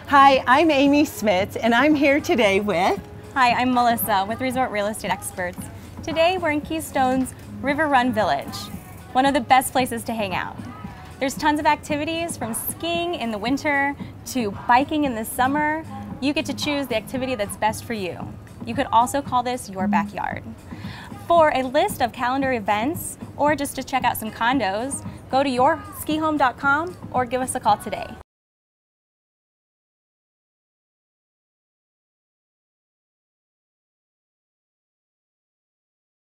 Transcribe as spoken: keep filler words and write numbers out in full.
Hi, I'm Amy Smits, and I'm here today with... Hi, I'm Melissa with Resort Real Estate Experts. Today we're in Keystone's River Run Village, one of the best places to hang out. There's tons of activities from skiing in the winter to biking in the summer. You get to choose the activity that's best for you. You could also call this your backyard. For a list of calendar events or just to check out some condos, go to your ski home dot com or give us a call today.